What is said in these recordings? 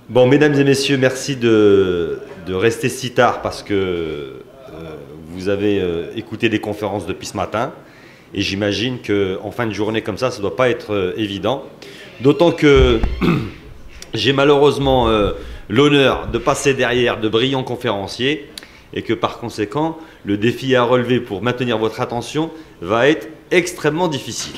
Bon, mesdames et messieurs, merci de rester si tard parce que vous avez écouté des conférences depuis ce matin. Et j'imagine qu'en fin de journée comme ça ne doit pas être évident. D'autant que j'ai malheureusement l'honneur de passer derrière de brillants conférenciers et que par conséquent, le défi à relever pour maintenir votre attention va être extrêmement difficile.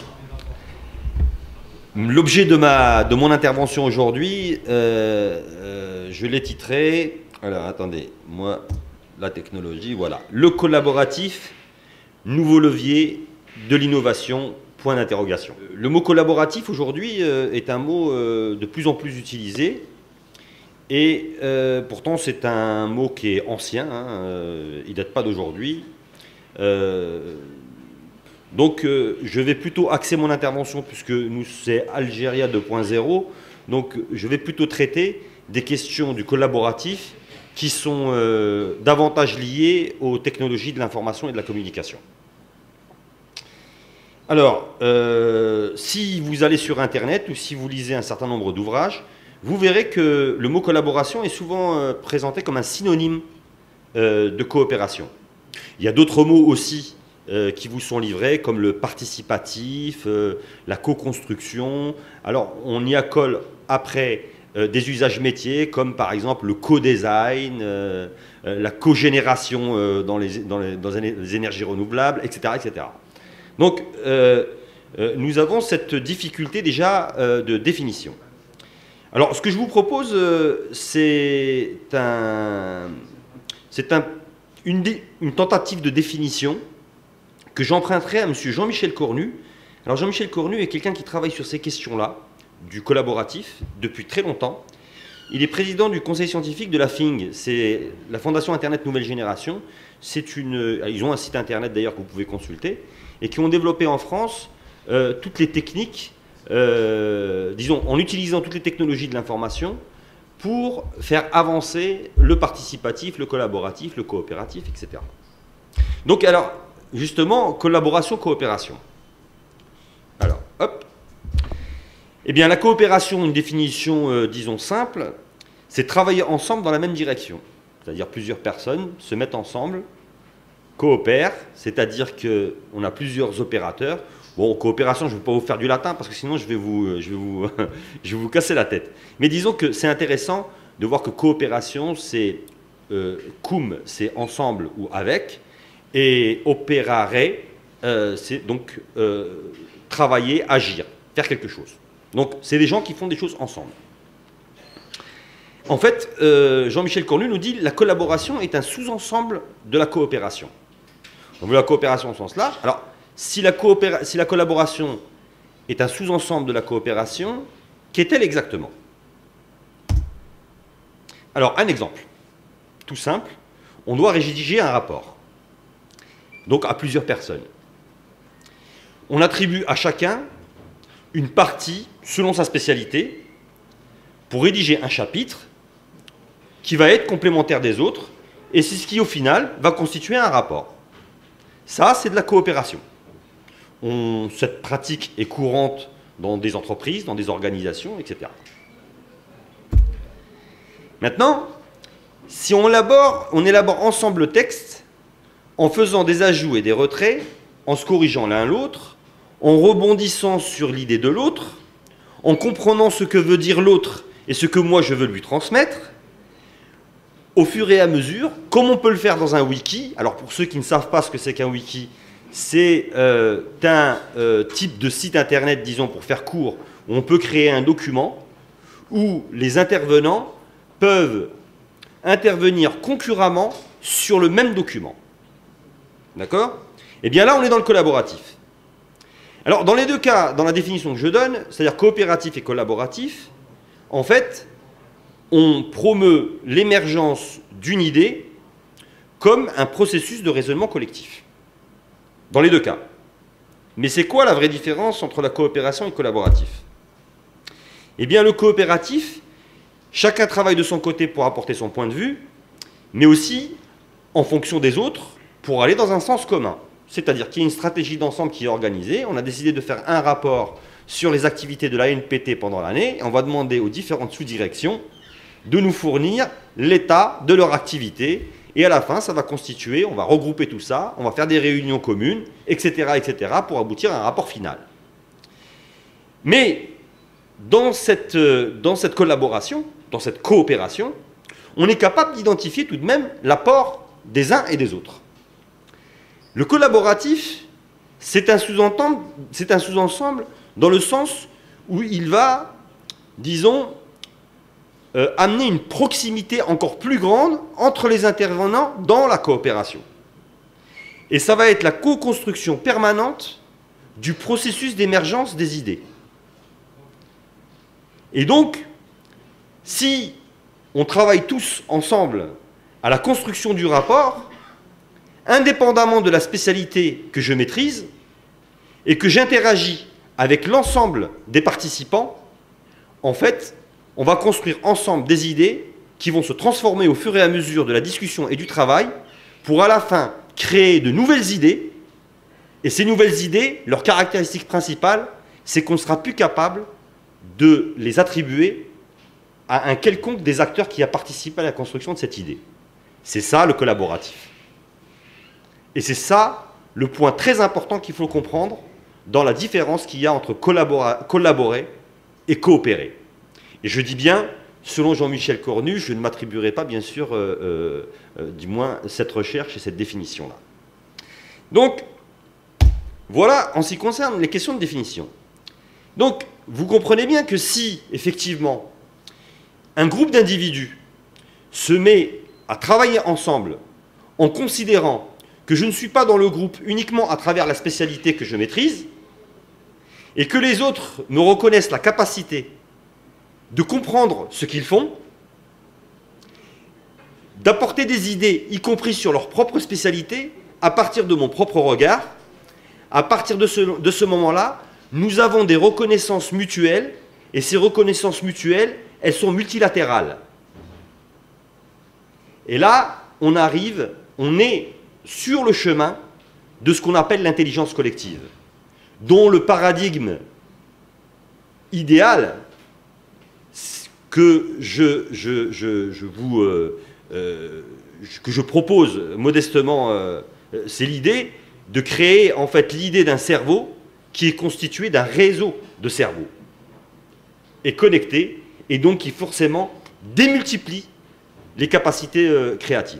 L'objet de mon intervention aujourd'hui, je l'ai titré, alors attendez, moi, la technologie, voilà, le collaboratif, nouveau levier de l'innovation, point d'interrogation. Le mot collaboratif aujourd'hui est un mot de plus en plus utilisé et pourtant c'est un mot qui est ancien, hein, il ne date pas d'aujourd'hui. Donc je vais plutôt axer mon intervention, puisque nous c'est Algéria 2.0, donc je vais plutôt traiter des questions du collaboratif qui sont davantage liées aux technologies de l'information et de la communication. Alors, si vous allez sur Internet ou si vous lisez un certain nombre d'ouvrages, vous verrez que le mot collaboration est souvent présenté comme un synonyme de coopération. Il y a d'autres mots aussi qui vous sont livrés, comme le participatif, la co-construction. Alors, on y accole après des usages métiers, comme par exemple le co-design, la co-génération dans les énergies renouvelables, etc., etc. Donc, nous avons cette difficulté déjà de définition. Alors, ce que je vous propose, c'est une tentative de définition que j'emprunterai à M. Jean-Michel Cornu. Alors Jean-Michel Cornu est quelqu'un qui travaille sur ces questions-là, du collaboratif, depuis très longtemps. Il est président du conseil scientifique de la FING, c'est la Fondation Internet Nouvelle Génération. Ils ont un site Internet d'ailleurs que vous pouvez consulter, et qui ont développé en France toutes les techniques, disons, en utilisant toutes les technologies de l'information pour faire avancer le participatif, le collaboratif, le coopératif, etc. Donc alors, justement, collaboration, coopération. Alors, hop. Eh bien, la coopération, une définition, disons, simple, c'est travailler ensemble dans la même direction. C'est-à-dire plusieurs personnes se mettent ensemble, coopèrent, c'est-à-dire qu'on a plusieurs opérateurs. Bon, coopération, je ne vais pas vous faire du latin, parce que sinon, je vais vous casser la tête. Mais disons que c'est intéressant de voir que coopération, c'est cum, c'est ensemble ou avec, et operare, c'est donc travailler, agir, faire quelque chose. Donc, c'est des gens qui font des choses ensemble. En fait, Jean-Michel Cornu nous dit que la collaboration est un sous-ensemble de la coopération. On veut la coopération au sens large. Alors, si la collaboration est un sous-ensemble de la coopération, qu'est-elle exactement? Alors, un exemple, tout simple, on doit rédiger un rapport. Donc à plusieurs personnes. On attribue à chacun une partie, selon sa spécialité, pour rédiger un chapitre qui va être complémentaire des autres, et c'est ce qui, au final, va constituer un rapport. Ça, c'est de la coopération. Cette pratique est courante dans des entreprises, dans des organisations, etc. Maintenant, si on élabore ensemble le texte, en faisant des ajouts et des retraits, en se corrigeant l'un l'autre, en rebondissant sur l'idée de l'autre, en comprenant ce que veut dire l'autre et ce que moi je veux lui transmettre, au fur et à mesure, comme on peut le faire dans un wiki. Alors pour ceux qui ne savent pas ce que c'est qu'un wiki, c'est un type de site internet, disons pour faire court, où on peut créer un document où les intervenants peuvent intervenir concurremment sur le même document. D'accord? Eh bien là, on est dans le collaboratif. Alors, dans les deux cas, dans la définition que je donne, c'est-à-dire coopératif et collaboratif, en fait, on promeut l'émergence d'une idée comme un processus de raisonnement collectif. Dans les deux cas. Mais c'est quoi la vraie différence entre la coopération et le collaboratif? Eh bien, le coopératif, chacun travaille de son côté pour apporter son point de vue, mais aussi en fonction des autres, pour aller dans un sens commun. C'est-à-dire qu'il y a une stratégie d'ensemble qui est organisée. On a décidé de faire un rapport sur les activités de l'ANPT pendant l'année. On va demander aux différentes sous-directions de nous fournir l'état de leur activité. Et à la fin, ça va constituer, on va regrouper tout ça, on va faire des réunions communes, etc., pour aboutir à un rapport final. Mais dans cette collaboration, dans cette coopération, on est capable d'identifier tout de même l'apport des uns et des autres. Le collaboratif, c'est un sous-ensemble dans le sens où il va, disons, amener une proximité encore plus grande entre les intervenants dans la coopération. Et ça va être la co-construction permanente du processus d'émergence des idées. Et donc, si on travaille tous ensemble à la construction du rapport, indépendamment de la spécialité que je maîtrise, et que j'interagis avec l'ensemble des participants, en fait, on va construire ensemble des idées qui vont se transformer au fur et à mesure de la discussion et du travail pour à la fin créer de nouvelles idées. Et ces nouvelles idées, leur caractéristique principale, c'est qu'on ne sera plus capable de les attribuer à un quelconque des acteurs qui a participé à la construction de cette idée. C'est ça le collaboratif. Et c'est ça le point très important qu'il faut comprendre dans la différence qu'il y a entre collaborer et coopérer. Et je dis bien, selon Jean-Michel Cornu, je ne m'attribuerai pas, bien sûr, du moins, cette recherche et cette définition-là. Donc, voilà en ce qui concerne les questions de définition. Donc, vous comprenez bien que si, effectivement, un groupe d'individus se met à travailler ensemble en considérant que je ne suis pas dans le groupe uniquement à travers la spécialité que je maîtrise, et que les autres me reconnaissent la capacité de comprendre ce qu'ils font, d'apporter des idées, y compris sur leur propre spécialité, à partir de mon propre regard, à partir de ce moment-là, nous avons des reconnaissances mutuelles, et ces reconnaissances mutuelles, elles sont multilatérales. Et là, on est sur le chemin de ce qu'on appelle l'intelligence collective, dont le paradigme idéal que je propose modestement, c'est l'idée de créer en fait l'idée d'un cerveau qui est constitué d'un réseau de cerveaux et connecté, et donc qui forcément démultiplie les capacités créatives.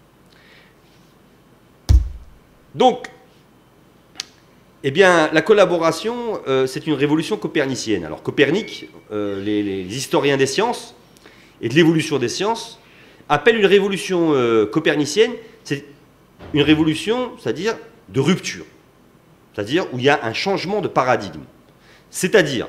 Donc, eh bien, la collaboration, c'est une révolution copernicienne. Alors, Copernic, les historiens des sciences et de l'évolution des sciences appellent une révolution copernicienne, c'est une révolution, c'est-à-dire de rupture, c'est-à-dire où il y a un changement de paradigme. C'est-à-dire,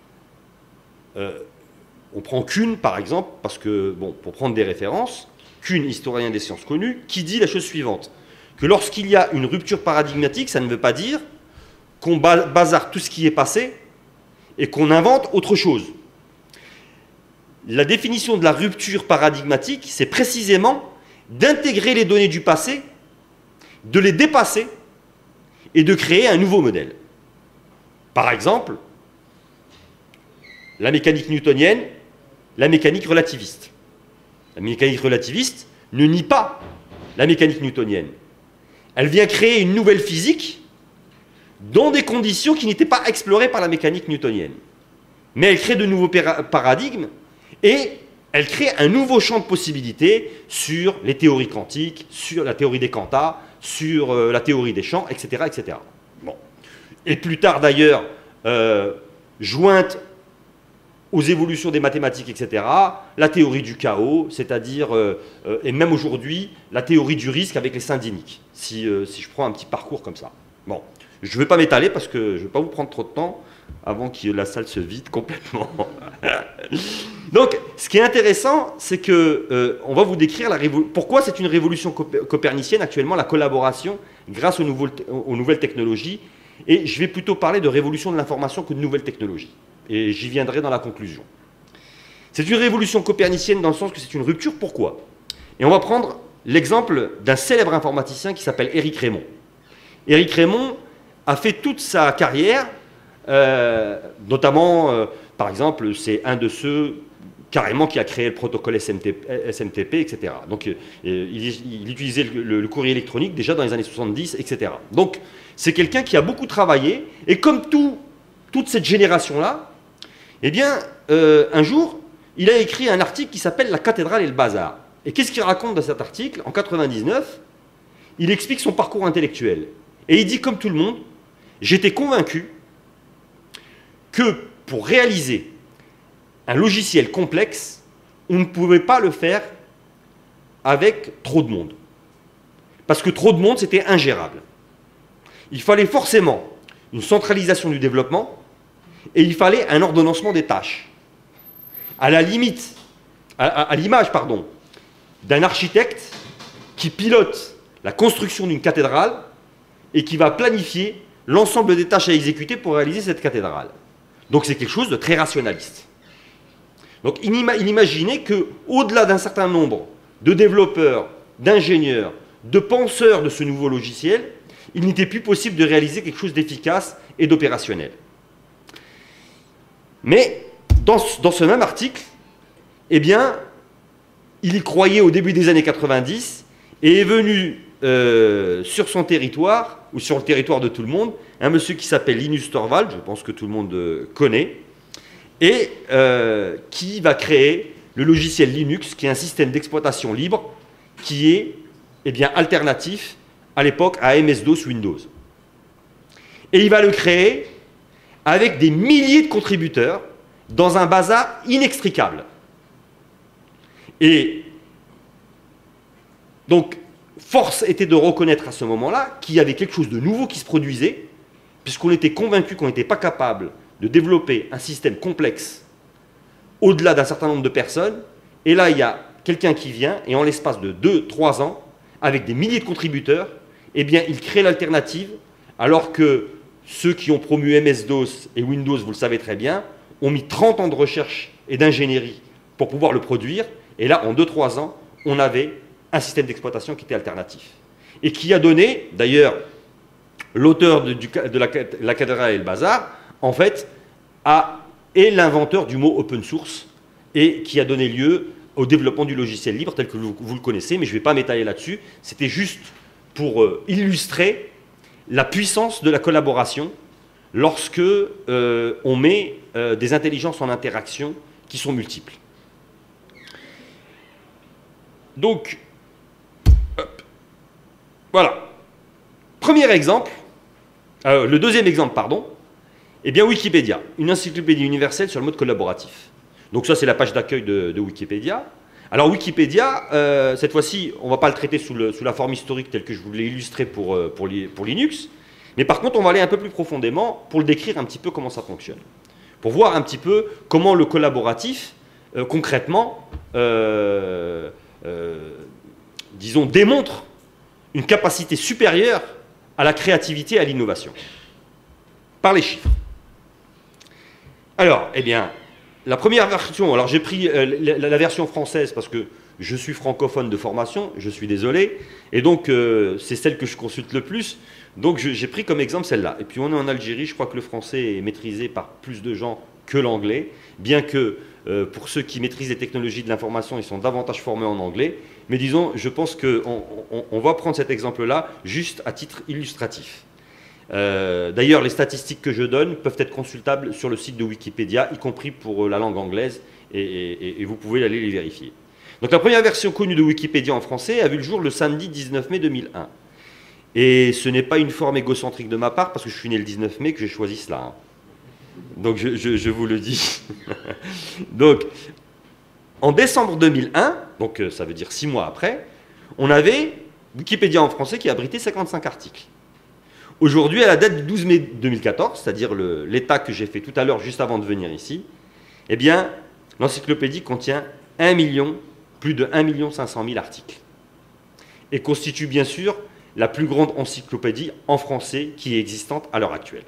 on prend Kuhn, par exemple, parce que, bon, pour prendre des références, Kuhn, historien des sciences connu, qui dit la chose suivante, que lorsqu'il y a une rupture paradigmatique, ça ne veut pas dire qu'on bazarde tout ce qui est passé et qu'on invente autre chose. La définition de la rupture paradigmatique, c'est précisément d'intégrer les données du passé, de les dépasser et de créer un nouveau modèle. Par exemple, la mécanique newtonienne, la mécanique relativiste. La mécanique relativiste ne nie pas la mécanique newtonienne. Elle vient créer une nouvelle physique dans des conditions qui n'étaient pas explorées par la mécanique newtonienne. Mais elle crée de nouveaux paradigmes et elle crée un nouveau champ de possibilités sur les théories quantiques, sur la théorie des quanta, sur la théorie des champs, etc. etc. Bon. Et plus tard d'ailleurs, jointe aux évolutions des mathématiques, etc., la théorie du chaos, c'est-à-dire, et même aujourd'hui, la théorie du risque avec les syndiniques, si je prends un petit parcours comme ça. Bon. Je ne vais pas m'étaler parce que je ne vais pas vous prendre trop de temps avant que la salle se vide complètement. Donc, ce qui est intéressant, c'est qu'on va vous décrire pourquoi c'est une révolution copernicienne actuellement, la collaboration grâce aux nouvelles technologies. Et je vais plutôt parler de révolution de l'information que de nouvelles technologies. Et j'y viendrai dans la conclusion. C'est une révolution copernicienne dans le sens que c'est une rupture. Pourquoi? Et on va prendre l'exemple d'un célèbre informaticien qui s'appelle Éric Rémond. Éric Rémond a fait toute sa carrière, notamment, par exemple, c'est un de ceux carrément qui a créé le protocole SMTP, etc. Donc il utilisait le courrier électronique déjà dans les années 70, etc. Donc c'est quelqu'un qui a beaucoup travaillé, et comme toute cette génération-là, eh bien, un jour, il a écrit un article qui s'appelle « La cathédrale et le bazar ». Et qu'est-ce qu'il raconte dans cet article? En 99, il explique son parcours intellectuel. Et il dit, comme tout le monde, j'étais convaincu que pour réaliser un logiciel complexe, on ne pouvait pas le faire avec trop de monde. Parce que trop de monde, c'était ingérable. Il fallait forcément une centralisation du développement et il fallait un ordonnancement des tâches. À la limite, à l'image, pardon, d'un architecte qui pilote la construction d'une cathédrale et qui va planifier l'ensemble des tâches à exécuter pour réaliser cette cathédrale. Donc c'est quelque chose de très rationaliste. Donc il imaginait qu'au-delà d'un certain nombre de développeurs, d'ingénieurs, de penseurs de ce nouveau logiciel, il n'était plus possible de réaliser quelque chose d'efficace et d'opérationnel. Mais dans ce même article, eh bien, il y croyait au début des années 90 et est venu sur son territoire, ou sur le territoire de tout le monde, un monsieur qui s'appelle Linus Torvalds, je pense que tout le monde connaît, et qui va créer le logiciel Linux, qui est un système d'exploitation libre, qui est eh bien, alternatif à l'époque à MS-DOS Windows. Et il va le créer avec des milliers de contributeurs dans un bazar inextricable. Et donc, force était de reconnaître à ce moment-là qu'il y avait quelque chose de nouveau qui se produisait, puisqu'on était convaincu qu'on n'était pas capable de développer un système complexe au-delà d'un certain nombre de personnes. Et là, il y a quelqu'un qui vient, et en l'espace de 2-3 ans, avec des milliers de contributeurs, eh bien, il crée l'alternative, alors que ceux qui ont promu MS-DOS et Windows, vous le savez très bien, ont mis 30 ans de recherche et d'ingénierie pour pouvoir le produire. Et là, en 2-3 ans, on avait un système d'exploitation qui était alternatif. Et qui a donné, d'ailleurs, l'auteur de la cathédrale et le bazar, en fait, est l'inventeur du mot open source et qui a donné lieu au développement du logiciel libre tel que vous le connaissez, mais je ne vais pas m'étaler là-dessus. C'était juste pour illustrer la puissance de la collaboration lorsque on met des intelligences en interaction qui sont multiples. Donc, hop, voilà. Premier exemple, le deuxième exemple, pardon, eh bien Wikipédia, une encyclopédie universelle sur le mode collaboratif. Donc ça, c'est la page d'accueil de Wikipédia. Alors Wikipédia, cette fois-ci, on ne va pas le traiter sous la forme historique telle que je vous l'ai illustré pour Linux, mais par contre, on va aller un peu plus profondément pour le décrire un petit peu comment ça fonctionne. Pour voir un petit peu comment le collaboratif, concrètement, disons, démontre une capacité supérieure à la créativité et à l'innovation. Par les chiffres. Alors, eh bien, la première version, alors j'ai pris la version française parce que je suis francophone de formation, je suis désolé, et donc c'est celle que je consulte le plus, donc j'ai pris comme exemple celle-là. Et puis on est en Algérie, je crois que le français est maîtrisé par plus de gens que l'anglais, bien que pour ceux qui maîtrisent les technologies de l'information, ils sont davantage formés en anglais, mais disons, je pense qu'on va prendre cet exemple-là juste à titre illustratif. D'ailleurs, les statistiques que je donne peuvent être consultables sur le site de Wikipédia, y compris pour la langue anglaise, et vous pouvez aller les vérifier. Donc la première version connue de Wikipédia en français a vu le jour le samedi 19 mai 2001. Et ce n'est pas une forme égocentrique de ma part, parce que je suis né le 19 mai, que j'ai choisi cela. Hein. Donc je vous le dis. Donc, en décembre 2001, donc ça veut dire 6 mois après, on avait Wikipédia en français qui abritait 55 articles. Aujourd'hui, à la date du 12 mai 2014, c'est-à-dire l'état que j'ai fait tout à l'heure, juste avant de venir ici, eh bien, l'encyclopédie contient plus de 1 500 000 articles. Et constitue bien sûr la plus grande encyclopédie en français qui est existante à l'heure actuelle.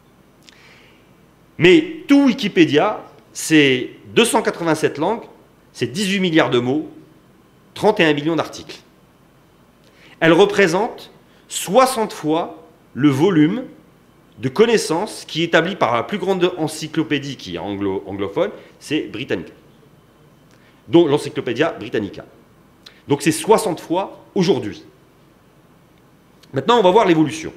Mais tout Wikipédia, c'est 287 langues, c'est 18 milliards de mots, 31 millions d'articles. Elle représente 60 fois le volume de connaissances qui est établi par la plus grande encyclopédie qui est anglophone, c'est britannique. dont l'Encyclopédia Britannica. Donc c'est 60 fois aujourd'hui. Maintenant, on va voir l'évolution.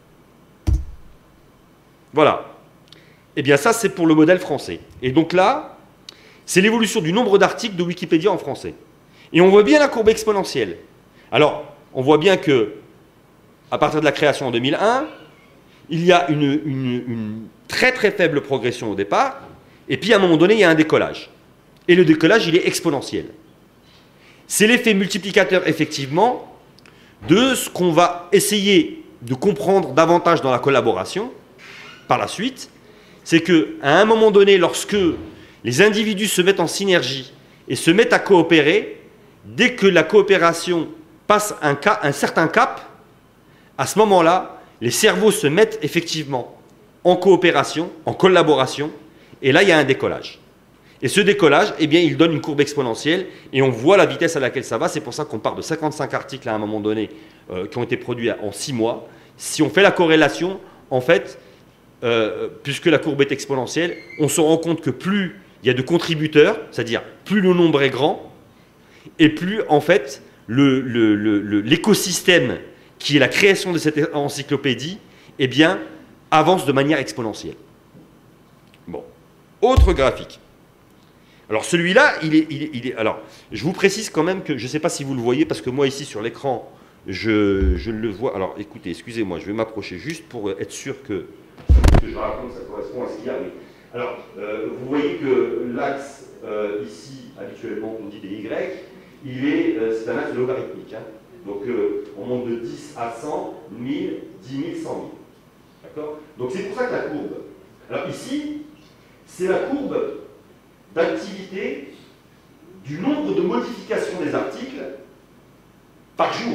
Voilà. Eh bien ça, c'est pour le modèle français. Et donc là, c'est l'évolution du nombre d'articles de Wikipédia en français. Et on voit bien la courbe exponentielle. Alors, on voit bien que, à partir de la création en 2001, il y a une très très faible progression au départ, et puis à un moment donné, il y a un décollage. Et le décollage, il est exponentiel. C'est l'effet multiplicateur, effectivement, de ce qu'on va essayer de comprendre davantage dans la collaboration, par la suite, c'est qu'à un moment donné, lorsque les individus se mettent en synergie et se mettent à coopérer, dès que la coopération passe un certain cap, à ce moment-là, les cerveaux se mettent effectivement en coopération, en collaboration, et là, il y a un décollage. Et ce décollage, eh bien, il donne une courbe exponentielle, et on voit la vitesse à laquelle ça va. C'est pour ça qu'on part de 55 articles à un moment donné qui ont été produits en 6 mois. Si on fait la corrélation, en fait, puisque la courbe est exponentielle, on se rend compte que plus il y a de contributeurs, c'est-à-dire plus le nombre est grand, et plus, en fait, l'écosystème qui est la création de cette encyclopédie, eh bien, avance de manière exponentielle. Bon. Autre graphique. Alors celui-là, alors, je vous précise quand même que, je ne sais pas si vous le voyez, parce que moi ici sur l'écran, je le vois. Alors écoutez, excusez-moi, je vais m'approcher juste pour être sûr que ce que je raconte, ça correspond à ce qu'il y a. Oui. Alors, vous voyez que l'axe, ici, habituellement, on dit des Y, c'est un axe logarithmique. Hein. Donc, on monte de 10 à 100, 1000, 10 000, 100 000. D'accord? Donc, c'est pour ça que la courbe. Alors, ici, c'est la courbe d'activité du nombre de modifications des articles par jour.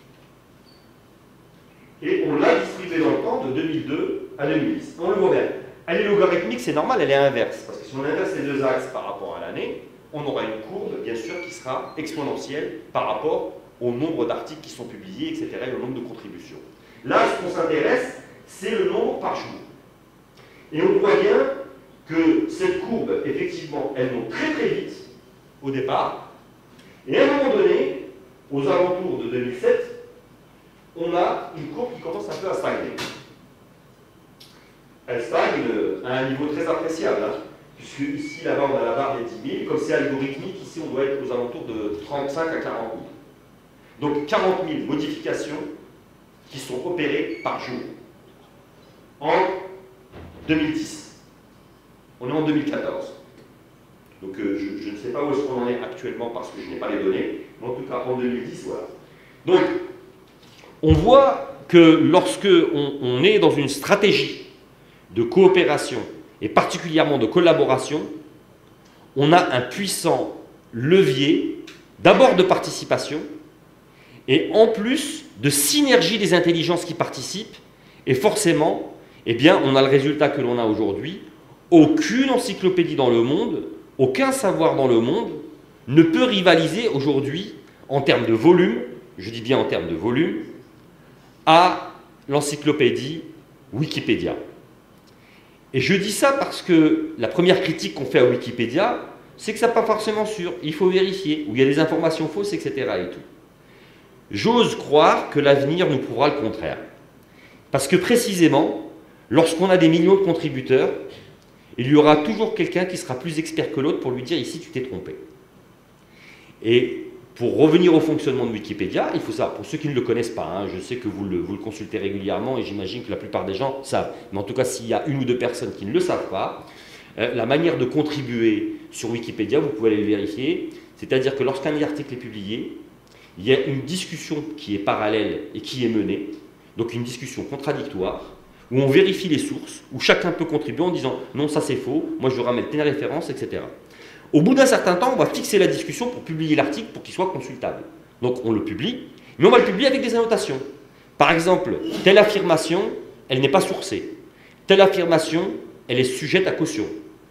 Et on l'a distribué dans le temps de 2002 à 2010. On le voit bien. Elle est logarithmique, c'est normal, elle est inverse. Parce que si on inverse les deux axes par rapport à l'année, on aura une courbe, bien sûr, qui sera exponentielle par rapport au nombre d'articles qui sont publiés, etc., et au nombre de contributions. Là, ce qu'on s'intéresse, c'est le nombre par jour. Et on voit bien que cette courbe, effectivement, elle monte très très vite au départ, et à un moment donné, aux alentours de 2007, on a une courbe qui commence un peu à stagner. Elle stagne à un niveau très appréciable, hein, puisque ici, là-bas, on a la barre des 10 000, comme c'est algorithmique, ici, on doit être aux alentours de 35 à 40 000. Donc 40 000 modifications qui sont opérées par jour en 2010. On est en 2014. Donc je ne sais pas où est-ce qu'on en est actuellement parce que je n'ai pas les données, mais en tout cas en 2010, voilà. Donc on voit que lorsque on est dans une stratégie de coopération et particulièrement de collaboration, on a un puissant levier d'abord de participation et en plus de synergie des intelligences qui participent, et forcément, eh bien, on a le résultat que l'on a aujourd'hui. Aucune encyclopédie dans le monde, aucun savoir dans le monde ne peut rivaliser aujourd'hui en termes de volume, je dis bien en termes de volume, à l'encyclopédie Wikipédia. Et je dis ça parce que la première critique qu'on fait à Wikipédia, c'est que ça n'est pas forcément sûr, il faut vérifier, ou il y a des informations fausses, etc. et tout. J'ose croire que l'avenir nous prouvera le contraire. Parce que précisément, lorsqu'on a des millions de contributeurs, il y aura toujours quelqu'un qui sera plus expert que l'autre pour lui dire « ici tu t'es trompé ». Et pour revenir au fonctionnement de Wikipédia, il faut savoir, pour ceux qui ne le connaissent pas, hein, je sais que vous le consultez régulièrement et j'imagine que la plupart des gens savent, mais en tout cas s'il y a une ou deux personnes qui ne le savent pas, la manière de contribuer sur Wikipédia, vous pouvez aller le vérifier, c'est-à-dire que lorsqu'un article est publié, il y a une discussion qui est parallèle et qui est menée, donc une discussion contradictoire, où on vérifie les sources, où chacun peut contribuer en disant « non, ça c'est faux, moi je veux ramener telle référence, etc. » Au bout d'un certain temps, on va fixer la discussion pour publier l'article pour qu'il soit consultable. Donc on le publie, mais on va le publier avec des annotations. Par exemple, telle affirmation, elle n'est pas sourcée. Telle affirmation, elle est sujette à caution,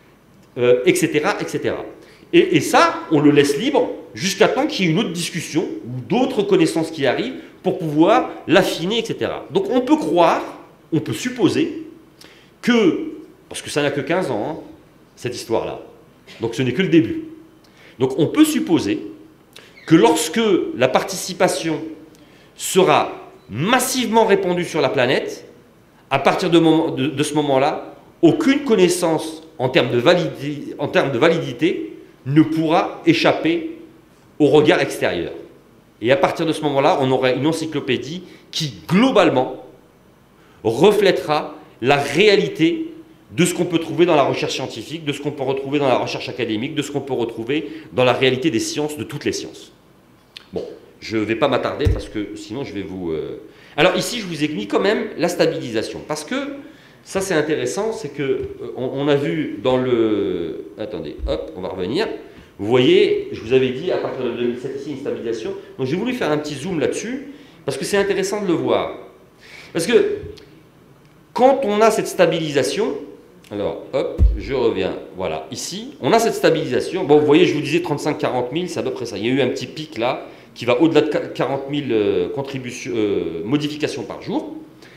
etc., etc. Et ça, on le laisse libre jusqu'à temps qu'il y ait une autre discussion ou d'autres connaissances qui arrivent pour pouvoir l'affiner, etc. Donc on peut croire, on peut supposer que, parce que ça n'a que 15 ans, hein, cette histoire-là, donc ce n'est que le début, Donc on peut supposer que lorsque la participation sera massivement répandue sur la planète, à partir de ce moment-là, aucune connaissance en termes de validité ne pourra échapper au regard extérieur. Et à partir de ce moment-là, on aura une encyclopédie qui, globalement, reflètera la réalité de ce qu'on peut trouver dans la recherche scientifique, de ce qu'on peut retrouver dans la recherche académique, de ce qu'on peut retrouver dans la réalité des sciences, de toutes les sciences. Bon, je ne vais pas m'attarder parce que sinon je vais vous... Alors ici, je vous ai mis quand même la stabilisation. Parce que, ça c'est intéressant, c'est qu'on a vu dans le... Attendez, hop, on va revenir. Vous voyez, je vous avais dit à partir de 2007 ici une stabilisation. Donc j'ai voulu faire un petit zoom là-dessus parce que c'est intéressant de le voir. Parce que quand on a cette stabilisation, alors hop, je reviens, voilà, ici, on a cette stabilisation. Bon, vous voyez, je vous disais 35-40 000, c'est à peu près ça. Il y a eu un petit pic là qui va au-delà de 40 000 modifications par jour.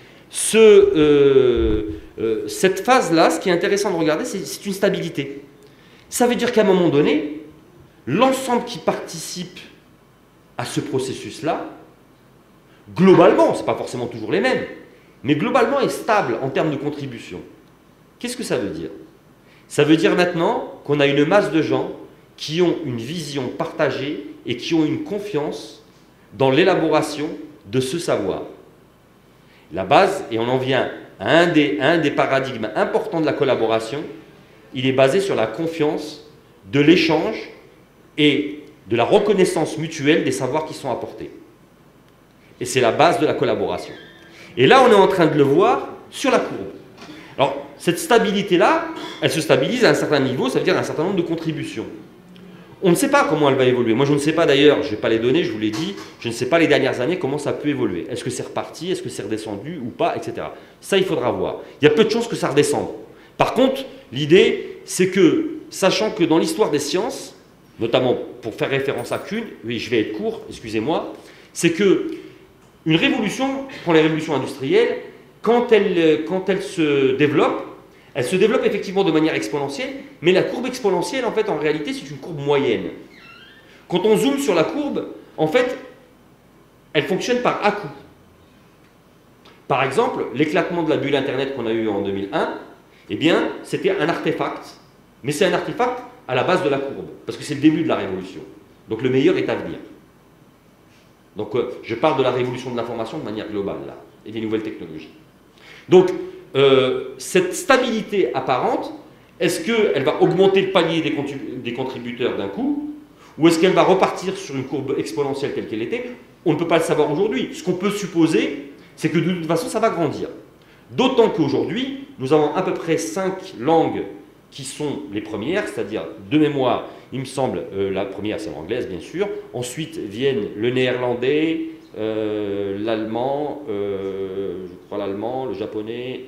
Cette phase-là, ce qui est intéressant de regarder, c'est une stabilité. Ça veut dire qu'à un moment donné, l'ensemble qui participe à ce processus-là, globalement, ce n'est pas forcément toujours les mêmes, mais globalement est stable en termes de contribution. Qu'est-ce que ça veut dire? Ça veut dire maintenant qu'on a une masse de gens qui ont une vision partagée et qui ont une confiance dans l'élaboration de ce savoir. La base, et on en vient à un des paradigmes importants de la collaboration, il est basé sur la confiance de l'échange et de la reconnaissance mutuelle des savoirs qui sont apportés. Et c'est la base de la collaboration. Et là, on est en train de le voir sur la courbe. Alors, cette stabilité-là, elle se stabilise à un certain niveau, ça veut dire un certain nombre de contributions. On ne sait pas comment elle va évoluer. Moi, je ne sais pas d'ailleurs, je ne vais pas les donner, je vous l'ai dit, je ne sais pas les dernières années comment ça peut évoluer. Est-ce que c'est reparti, est-ce que c'est redescendu ou pas, etc. Ça, il faudra voir. Il y a peu de chances que ça redescende. Par contre, l'idée, c'est que, sachant que dans l'histoire des sciences, notamment pour faire référence à Kuhn, oui, je vais être court, excusez-moi, c'est que une révolution, pour les révolutions industrielles, quand elle se développe effectivement de manière exponentielle, mais la courbe exponentielle, en fait, en réalité, c'est une courbe moyenne. Quand on zoome sur la courbe, en fait, elle fonctionne par à-coups. Par exemple, l'éclatement de la bulle Internet qu'on a eu en 2001, eh bien, c'était un artefact, mais c'est un artefact à la base de la courbe, parce que c'est le début de la révolution. Donc le meilleur est à venir. Donc je parle de la révolution de l'information de manière globale, là, et des nouvelles technologies. Donc, cette stabilité apparente, est-ce qu'elle va augmenter le palier des contributeurs d'un coup, ou est-ce qu'elle va repartir sur une courbe exponentielle telle qu'elle était? On ne peut pas le savoir aujourd'hui. Ce qu'on peut supposer, c'est que de toute façon, ça va grandir. D'autant qu'aujourd'hui, nous avons à peu près 5 langues qui sont les premières, c'est-à-dire de mémoire, il me semble, la première c'est l'anglaise bien sûr, ensuite viennent le néerlandais, l'allemand, je crois l'allemand, le japonais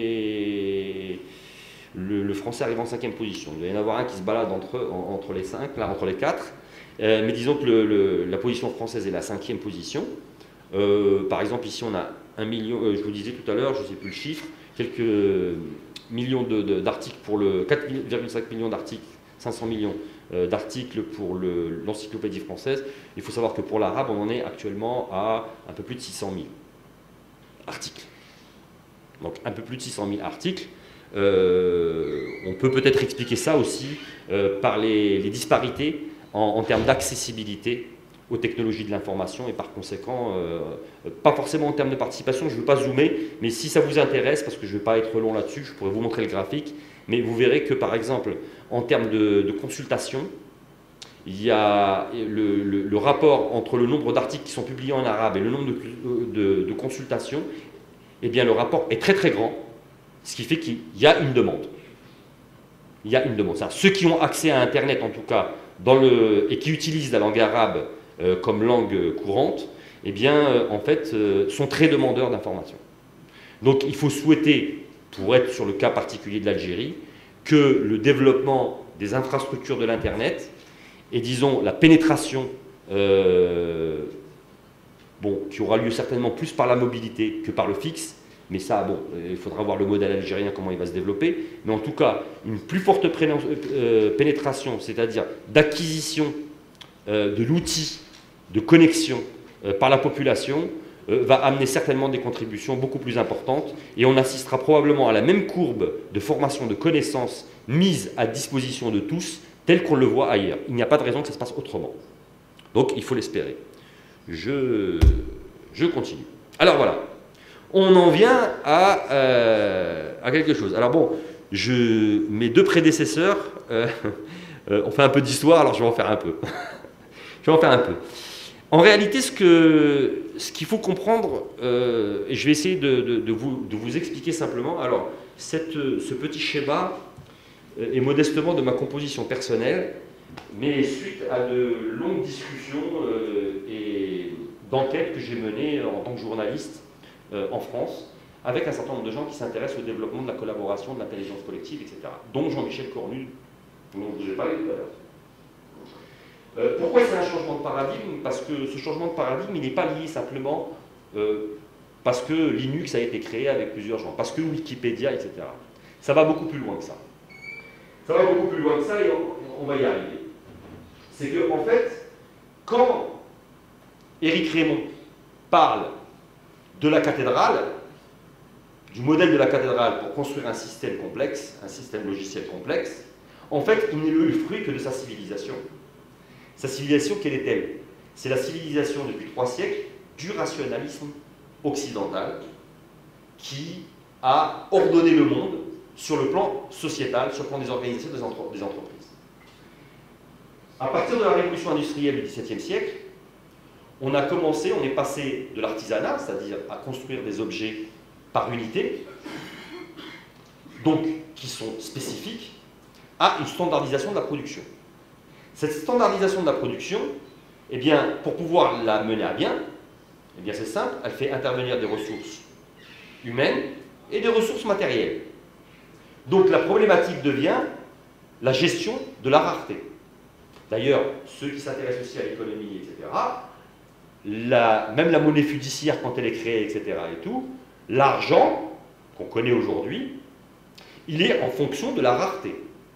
et le français arrive en 5e position. Il doit y en avoir un qui se balade entre les 5, là, entre les 4, mais disons que la position française est la 5e position. Par exemple ici on a 1 million, je vous disais tout à l'heure, je ne sais plus le chiffre, quelques millions d'articles pour le 4,5 millions d'articles, 500 millions d'articles pour l'encyclopédie française. Il faut savoir que pour l'arabe, on en est actuellement à un peu plus de 600 000 articles. Donc un peu plus de 600 000 articles. On peut peut-être expliquer ça aussi par les disparités en termes d'accessibilité aux technologies de l'information et par conséquent, pas forcément en termes de participation, je ne veux pas zoomer, mais si ça vous intéresse, parce que je ne vais pas être long là-dessus, je pourrais vous montrer le graphique, mais vous verrez que par exemple, en termes de consultation, il y a le rapport entre le nombre d'articles qui sont publiés en arabe et le nombre de consultations, eh bien le rapport est très très grand, ce qui fait qu'il y a une demande. Il y a une demande. Ceux qui ont accès à Internet en tout cas, et qui utilisent la langue arabe comme langue courante, eh bien, en fait, sont très demandeurs d'informations. Donc, il faut souhaiter, pour être sur le cas particulier de l'Algérie, que le développement des infrastructures de l'Internet et, disons, la pénétration, qui aura lieu certainement plus par la mobilité que par le fixe, Mais ça, bon, il faudra voir le modèle algérien, comment il va se développer. Mais en tout cas, une plus forte pénétration, c'est-à-dire d'acquisition de l'outil de connexion par la population, va amener certainement des contributions beaucoup plus importantes. Et on assistera probablement à la même courbe de formation de connaissances mise à disposition de tous, telle qu'on le voit ailleurs. Il n'y a pas de raison que ça se passe autrement. Donc, il faut l'espérer. Je continue. Alors voilà. On en vient à quelque chose. Alors bon, mes deux prédécesseurs ont fait un peu d'histoire, alors je vais en faire un peu. Je vais en faire un peu. En réalité, ce qu'il faut comprendre, et je vais essayer de vous expliquer simplement, alors ce petit schéma est modestement de ma composition personnelle, mais suite à de longues discussions et d'enquêtes que j'ai menées en tant que journaliste en France, avec un certain nombre de gens qui s'intéressent au développement de la collaboration, de l'intelligence collective, etc., dont Jean-Michel Cornu, dont je vous ai parlé tout à l'heure. Pourquoi c'est un changement de paradigme? Parce que ce changement de paradigme, il n'est pas lié simplement parce que Linux a été créé avec plusieurs gens, parce que Wikipédia, etc. Ça va beaucoup plus loin que ça. Ça va beaucoup plus loin que ça et on va y arriver. C'est que, en fait, quand Éric Rémond parle de la cathédrale, du modèle de la cathédrale pour construire un système complexe, un système logiciel complexe, en fait, il n'est le fruit que de sa civilisation. Sa civilisation, quelle est-elle? C'est la civilisation depuis 3 siècles du rationalisme occidental qui a ordonné le monde sur le plan sociétal, sur le plan des organisations des entreprises. À partir de la révolution industrielle du XVIIe siècle, on est passé de l'artisanat, c'est-à-dire à construire des objets par unité, donc qui sont spécifiques, à une standardisation de la production. Cette standardisation de la production, eh bien, pour pouvoir la mener à bien, eh bien, c'est simple, elle fait intervenir des ressources humaines et des ressources matérielles. Donc la problématique devient la gestion de la rareté. D'ailleurs, ceux qui s'intéressent aussi à l'économie, etc., même la monnaie fiduciaire quand elle est créée, etc., et tout, l'argent qu'on connaît aujourd'hui, il est en fonction de la rareté.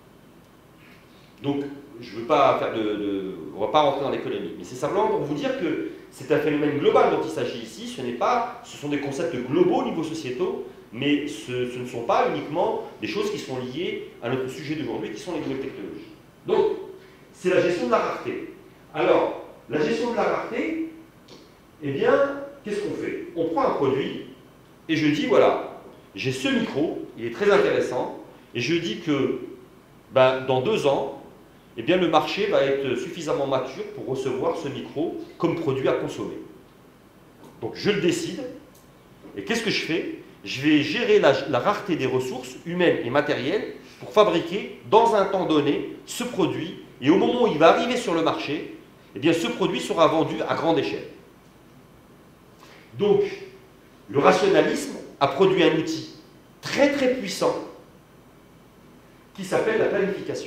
Donc, je ne veux pas faire on ne va pas rentrer dans l'économie, mais c'est simplement pour vous dire que c'est un phénomène global dont il s'agit ici. Ce sont des concepts globaux au niveau sociétaux, mais ce ne sont pas uniquement des choses qui sont liées à notre sujet d'aujourd'hui, qui sont les nouvelles technologies. Donc, c'est la gestion de la rareté. Alors, la gestion de la rareté, eh bien, qu'est-ce qu'on fait? On prend un produit et je dis, voilà, j'ai ce micro, il est très intéressant, et je dis que dans 2 ans, eh bien, le marché va être suffisamment mature pour recevoir ce micro comme produit à consommer. Donc je le décide, et qu'est-ce que je fais? Je vais gérer la rareté des ressources humaines et matérielles pour fabriquer, dans un temps donné, ce produit, et au moment où il va arriver sur le marché, eh bien, ce produit sera vendu à grande échelle. Donc, le rationalisme a produit un outil très très puissant qui s'appelle la planification.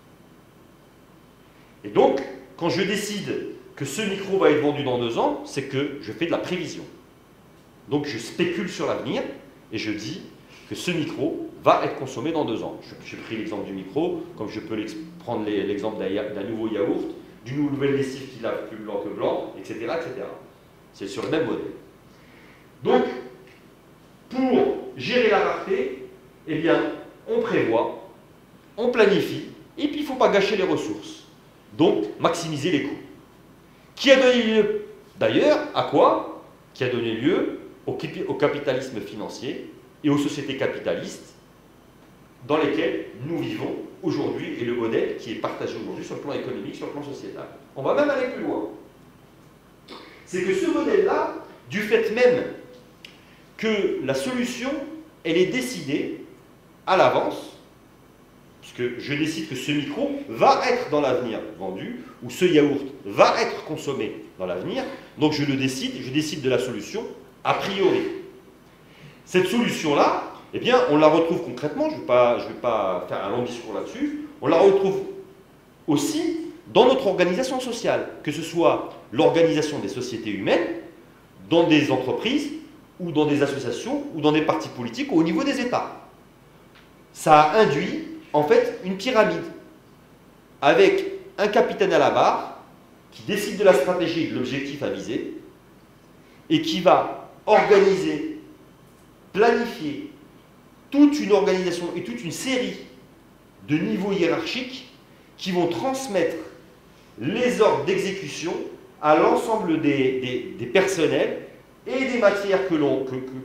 Et donc, quand je décide que ce micro va être vendu dans 2 ans, c'est que je fais de la prévision. Donc je spécule sur l'avenir et je dis que ce micro va être consommé dans 2 ans. J'ai pris l'exemple du micro, comme je peux prendre l'exemple d'un nouveau yaourt, d'une nouvelle lessive qui lave plus blanc que blanc, etc. etc. C'est sur le même modèle. Donc, pour gérer la rareté, eh bien, on prévoit, on planifie, et puis il ne faut pas gâcher les ressources. Donc, maximiser les coûts. Qui a donné lieu, d'ailleurs, à quoi? Qui a donné lieu au capitalisme financier et aux sociétés capitalistes dans lesquelles nous vivons aujourd'hui et le modèle qui est partagé aujourd'hui sur le plan économique, sur le plan sociétal. On va même aller plus loin. C'est que ce modèle-là, du fait même que la solution, elle est décidée à l'avance, puisque je décide que ce micro va être dans l'avenir vendu, ou ce yaourt va être consommé dans l'avenir, donc je décide de la solution a priori. Cette solution-là, eh bien, on la retrouve concrètement, je ne vais pas faire un long discours là-dessus, on la retrouve aussi dans notre organisation sociale, que ce soit l'organisation des sociétés humaines, dans des entreprises, ou dans des associations, ou dans des partis politiques, ou au niveau des États. Ça a induit, en fait, une pyramide, avec un capitaine à la barre, qui décide de la stratégie et de l'objectif à viser, et qui va organiser, planifier toute une organisation et toute une série de niveaux hiérarchiques qui vont transmettre les ordres d'exécution à l'ensemble des personnels et des matières que l'on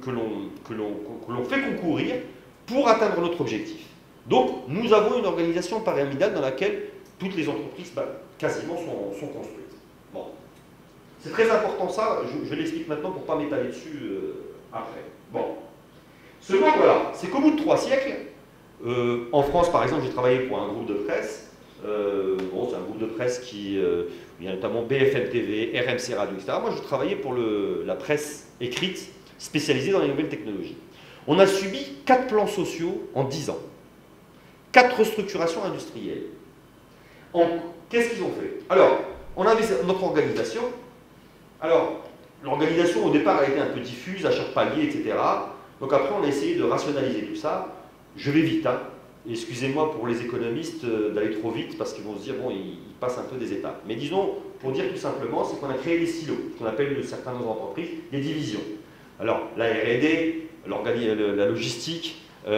fait concourir pour atteindre notre objectif. Donc, nous avons une organisation pyramidale dans laquelle toutes les entreprises, quasiment, sont construites. Bon. C'est très important ça, je l'explique maintenant pour ne pas m'étaler dessus après. Bon. Seulement, voilà, c'est qu'au bout de 3 siècles, en France, par exemple, j'ai travaillé pour un groupe de presse. Bon, c'est un groupe de presse qui, il y a notamment BFM TV, RMC Radio, etc. Moi, je travaillais pour la presse écrite spécialisée dans les nouvelles technologies. On a subi 4 plans sociaux en 10 ans. 4 restructurations industrielles. Qu'est-ce qu'ils ont fait? Alors, on avait notre organisation. Alors, l'organisation, au départ, a été un peu diffuse, à chaque palier, etc. Donc après, on a essayé de rationaliser tout ça. Je vais vite, hein. Excusez-moi pour les économistes d'aller trop vite, parce qu'ils vont se dire, bon, ils passent un peu des étapes. Mais disons, pour dire tout simplement, c'est qu'on a créé des silos, ce qu'on appelle certaines entreprises des divisions. Alors, la R&D, la logistique,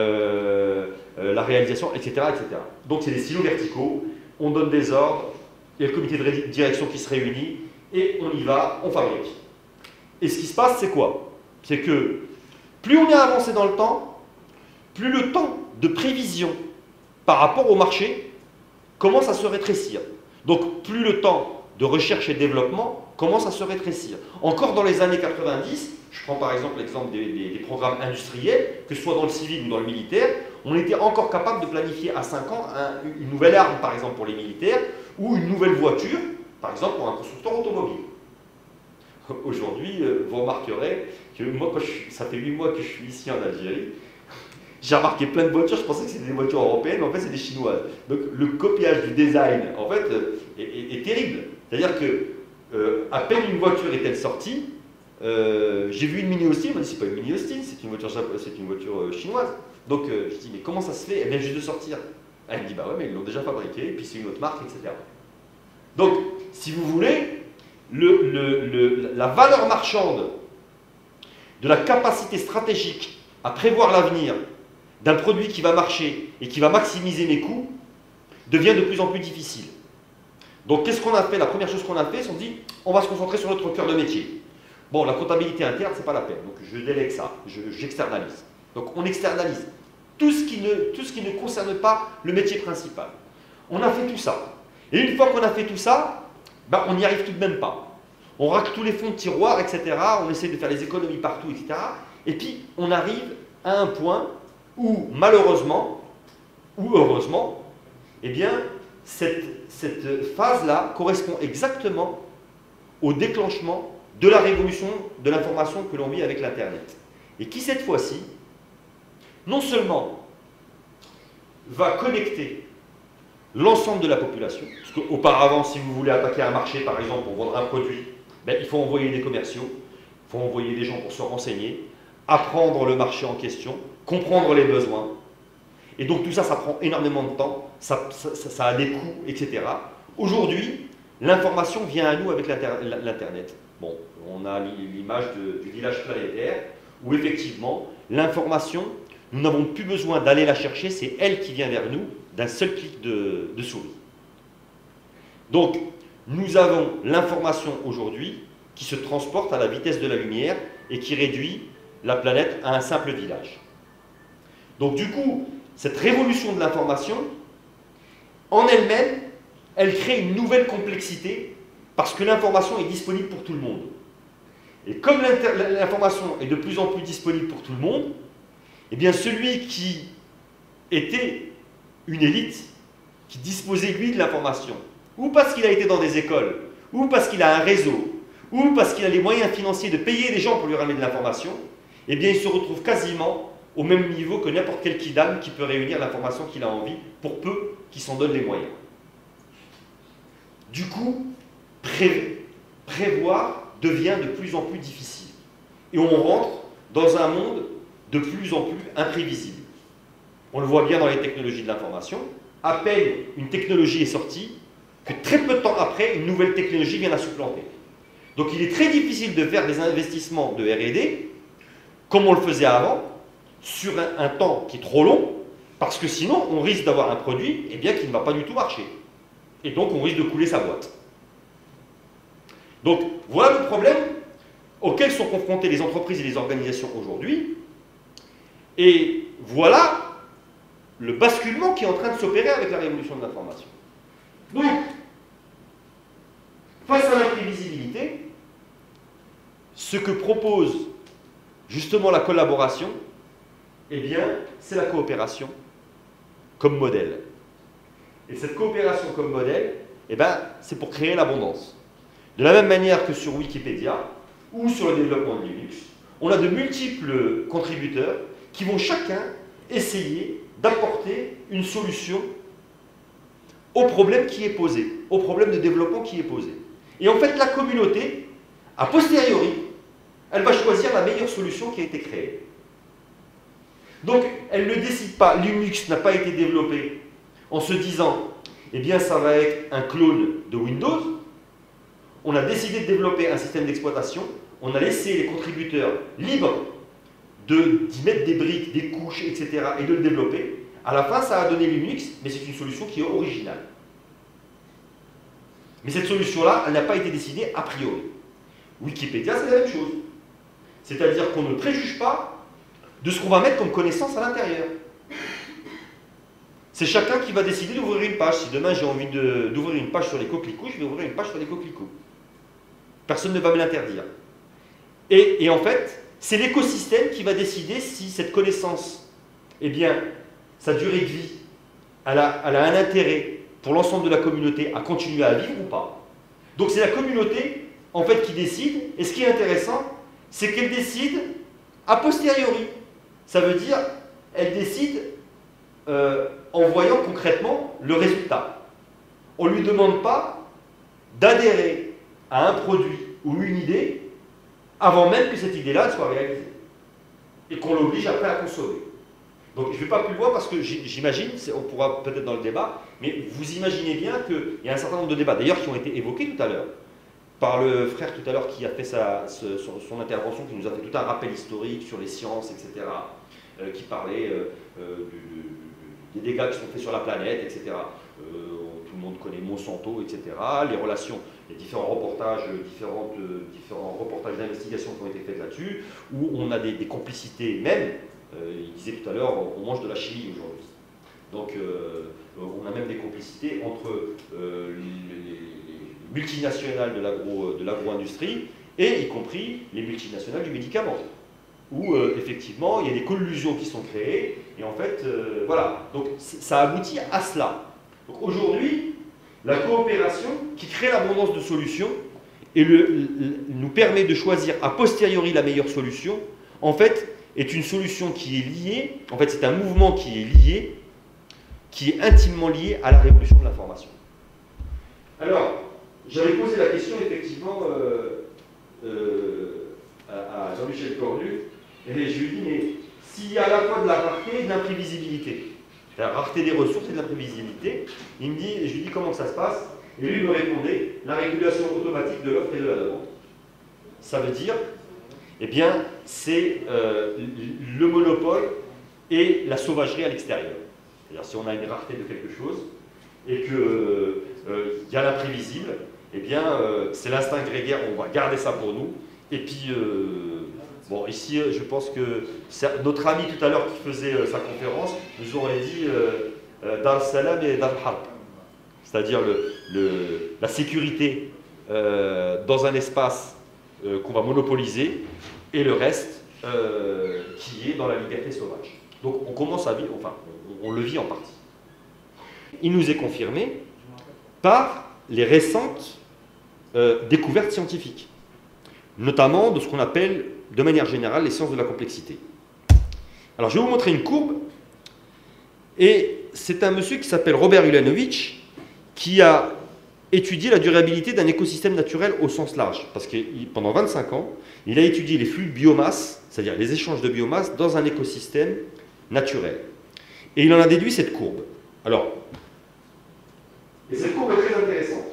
la réalisation, etc., etc. Donc, c'est des silos verticaux. On donne des ordres, il y a le comité de direction qui se réunit, et on y va, on fabrique. Et ce qui se passe, c'est quoi? C'est que plus on est avancé dans le temps, plus le temps de prévision par rapport au marché commence à se rétrécir. Donc plus le temps de recherche et développement commence à se rétrécir. Encore dans les années 90, je prends par exemple l'exemple des programmes industriels, que ce soit dans le civil ou dans le militaire, on était encore capable de planifier à 5 ans une nouvelle arme, par exemple pour les militaires, ou une nouvelle voiture, par exemple pour un constructeur automobile. Aujourd'hui, vous remarquerez que moi, ça fait 8 mois que je suis ici en Algérie, j'ai remarqué plein de voitures, je pensais que c'était des voitures européennes, mais en fait c'est des chinoises. Donc le copiage du design, en fait, est terrible. C'est-à-dire que à peine une voiture est-elle sortie, j'ai vu une Mini Austin, on m'a dit c'est pas une Mini Austin, c'est une voiture chinoise. Donc je dis mais comment ça se fait? Elle vient juste de sortir. Elle me dit bah ouais mais ils l'ont déjà fabriquée, et puis c'est une autre marque, etc. Donc si vous voulez, la valeur marchande de la capacité stratégique à prévoir l'avenir d'un produit qui va marcher et qui va maximiser mes coûts devient de plus en plus difficile. Donc qu'est-ce qu'on a fait? La première chose qu'on a fait, c'est qu'on dit on va se concentrer sur notre cœur de métier. Bon, la comptabilité interne, c'est pas la peine, donc je délègue ça, j'externalise. Donc on externalise tout ce qui ne concerne pas le métier principal. On a fait tout ça. Et une fois qu'on a fait tout ça, on n'y arrive tout de même pas. On racle tous les fonds de tiroir, etc. On essaie de faire les économies partout, etc. Et puis on arrive à un point où, malheureusement, ou heureusement, eh bien, cette phase-là correspond exactement au déclenchement de la révolution de l'information que l'on vit avec l'Internet. Et qui, cette fois-ci, non seulement va connecter l'ensemble de la population, parce qu'auparavant, si vous voulez attaquer un marché, par exemple, pour vendre un produit, il faut envoyer des commerciaux, il faut envoyer des gens pour se renseigner, apprendre le marché en question, comprendre les besoins. Et donc tout ça, ça prend énormément de temps, ça a des coûts, etc. Aujourd'hui, l'information vient à nous avec l'Internet. Bon, on a l'image du village planétaire, où effectivement, l'information, nous n'avons plus besoin d'aller la chercher, c'est elle qui vient vers nous d'un seul clic de souris. Donc, nous avons l'information aujourd'hui qui se transporte à la vitesse de la lumière et qui réduit la planète à un simple village. Donc du coup, cette révolution de l'information, en elle-même, elle crée une nouvelle complexité parce que l'information est disponible pour tout le monde. Et comme l'information est de plus en plus disponible pour tout le monde, eh bien celui qui était une élite, qui disposait lui de l'information, ou parce qu'il a été dans des écoles, ou parce qu'il a un réseau, ou parce qu'il a les moyens financiers de payer des gens pour lui ramener de l'information, eh bien il se retrouve quasiment au même niveau que n'importe quel kidam qui peut réunir l'information qu'il a envie, pour peu qu'il s'en donne les moyens. Du coup, prévoir devient de plus en plus difficile. Et on rentre dans un monde de plus en plus imprévisible. On le voit bien dans les technologies de l'information. À peine une technologie est sortie, que très peu de temps après, une nouvelle technologie vient la supplanter. Donc il est très difficile de faire des investissements de R&D, comme on le faisait avant, sur un temps qui est trop long, parce que sinon on risque d'avoir un produit qui ne va pas du tout marcher. Et donc on risque de couler sa boîte. Donc voilà le problème auquel sont confrontées les entreprises et les organisations aujourd'hui. Et voilà le basculement qui est en train de s'opérer avec la révolution de l'information. Donc, face à l'imprévisibilité, ce que propose justement la collaboration, eh bien, c'est la coopération comme modèle. Et cette coopération comme modèle, eh ben, c'est pour créer l'abondance. De la même manière que sur Wikipédia ou sur le développement de Linux, on a de multiples contributeurs qui vont chacun essayer d'apporter une solution au problème qui est posé, au problème de développement qui est posé. Et en fait, la communauté, a posteriori, elle va choisir la meilleure solution qui a été créée. Donc, elle ne décide pas, Linux n'a pas été développé en se disant, eh bien, ça va être un clone de Windows. On a décidé de développer un système d'exploitation, on a laissé les contributeurs libres d'y mettre des briques, des couches, etc. et de le développer. À la fin, ça a donné Linux, mais c'est une solution qui est originale. Mais cette solution-là, elle n'a pas été décidée a priori. Wikipédia, c'est la même chose. C'est-à-dire qu'on ne préjuge pas de ce qu'on va mettre comme connaissance à l'intérieur. C'est chacun qui va décider d'ouvrir une page. Si demain j'ai envie d'ouvrir une page sur les coquelicots, je vais ouvrir une page sur les coquelicots. Personne ne va me l'interdire. Et en fait, c'est l'écosystème qui va décider si cette connaissance, eh bien, sa durée de vie, elle a un intérêt pour l'ensemble de la communauté à continuer à vivre ou pas. Donc c'est la communauté, en fait, qui décide. Et ce qui est intéressant, c'est qu'elle décide a posteriori. Ça veut dire, elle décide en voyant concrètement le résultat. On ne lui demande pas d'adhérer à un produit ou une idée avant même que cette idée-là soit réalisée. Et qu'on l'oblige après à consommer. Donc je ne vais pas plus loin parce que j'imagine, on pourra peut-être dans le débat, mais vous imaginez bien qu'il y a un certain nombre de débats, d'ailleurs qui ont été évoqués tout à l'heure, par le frère tout à l'heure qui a fait son intervention, qui nous a fait tout un rappel historique sur les sciences, etc., qui parlait des dégâts qui sont faits sur la planète, etc. Tout le monde connaît Monsanto, etc. Les relations, les différents reportages d'investigation qui ont été faits là-dessus, où on a des complicités même. Il disait tout à l'heure, on mange de la chimie aujourd'hui. Donc on a même des complicités entre les multinationales de l'agro-industrie et y compris les multinationales du médicament. Où effectivement il y a des collusions qui sont créées et en fait voilà, donc ça aboutit à cela. Donc aujourd'hui, la coopération qui crée l'abondance de solutions et nous permet de choisir a posteriori la meilleure solution, en fait, est une solution qui est liée, en fait c'est un mouvement qui est lié, qui est intimement lié à la révolution de l'information. Alors, j'avais posé la question effectivement à Jean-Michel Cornu, et je lui ai dit, mais s'il y a à la fois de la rareté et de l'imprévisibilité, la rareté des ressources et de l'imprévisibilité, je lui dis comment ça se passe, et lui me répondait, la régulation automatique de l'offre et de la demande. Ça veut dire, eh bien, c'est le monopole et la sauvagerie à l'extérieur. C'est-à-dire, si on a une rareté de quelque chose et qu'il y a l'imprévisible, eh bien, c'est l'instinct grégaire, on va garder ça pour nous. Et puis, bon, ici, je pense que notre ami tout à l'heure qui faisait sa conférence nous aurait dit Dar Salam et Dar Harb. C'est-à-dire la sécurité dans un espace qu'on va monopoliser et le reste qui est dans la liberté sauvage. Donc on commence à vivre, enfin on le vit en partie. Il nous est confirmé par les récentes découvertes scientifiques, notamment de ce qu'on appelle de manière générale les sciences de la complexité. Alors je vais vous montrer une courbe, et c'est un monsieur qui s'appelle Robert Ulanovich qui a étudier la durabilité d'un écosystème naturel au sens large. Parce que pendant 25 ans, il a étudié les flux de biomasse, c'est-à-dire les échanges de biomasse, dans un écosystème naturel. Et il en a déduit cette courbe. Alors, et cette courbe est très intéressante.